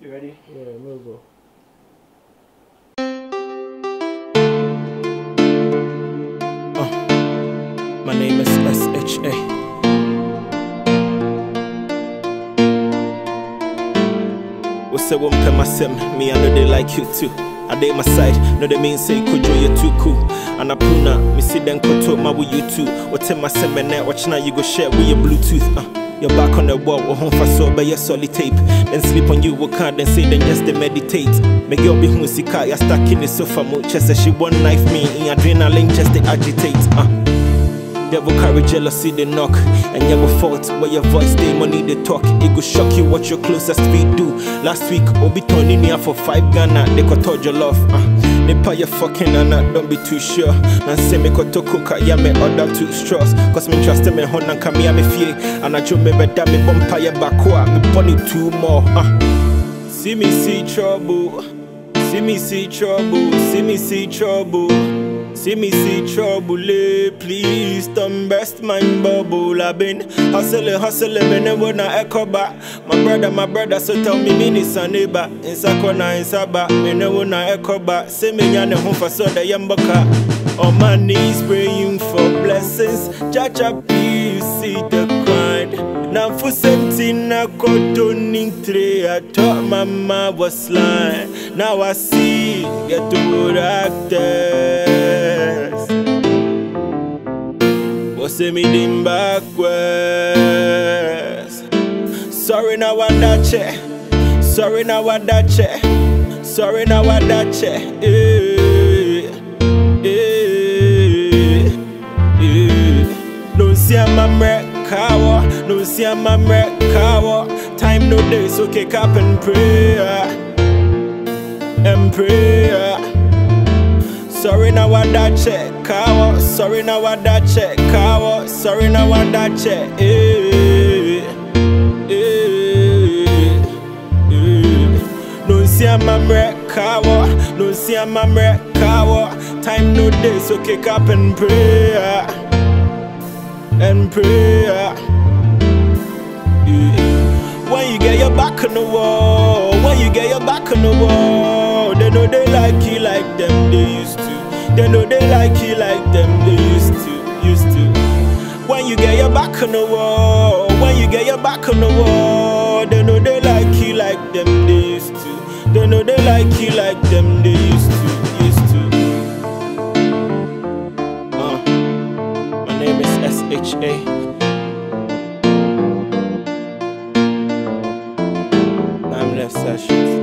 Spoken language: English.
You ready? Yeah, we'll go. My name is SHA. What's up, me, I know they like you too. I date my side, no they mean say Kojo you're too cool. And I puna, me see them koto my with you too. What tell my semen watch now you go share with your Bluetooth. You're back on the wall, or home for so by your solid tape. Then sleep on you, work hard, then say then just they meditate. Make your be musika, you're stuck in the sofa mode. Just as she one knife me in adrenaline, just they agitate. Devil carry jealousy, they knock. And you have a fault where your voice, they money, they talk. It go shock you what your closest feet do. Last week, Obi turning me for 5 Ghana, they could touch your love. They pay your fucking and don't be too sure. And say me koto coca, ya me order 2 straws. Cause me trust me hon and come here me fear. And I joke me better me bumpire backwa, me bunny 2 more. See me see trouble. See me see trouble. See me see trouble. See me see trouble, please don't burst my bubble. I've been hustling, me never na echo back. My brother, so tell me is a neighbor. In Sakona, in Saba, me never na echo back. Say me yana home for so the yambaka. On my knees praying for blessings. Jaja, please see the grind. Now for 17 I got turning 3. I thought mama was lying. Now I see, get to good actors. Say me dim backwards. Sorry now I dache. Sorry now I dache. Sorry now I dache. Don't see my mrekawa. Don't see my mrekawa. Time no day, so kick up and pray. And pray. Sorry now I dache, kawa. Sorry now I dache, kawa. Sorry now I dache, No see my mrekawa, no see my mrekawa. Time no day, so kick up and pray, and pray. When you get your back on the wall, when you get your back on the wall, they know they like you like them they used to. They know they like you like them they used to. When you get your back on the wall, when you get your back on the wall, they know they like you like them they used to. They know they like you like them they used to. My name is SHA. Sessions.